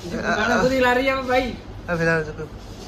Gimana, aku dilari ya Pak Bayi? Habis cukup.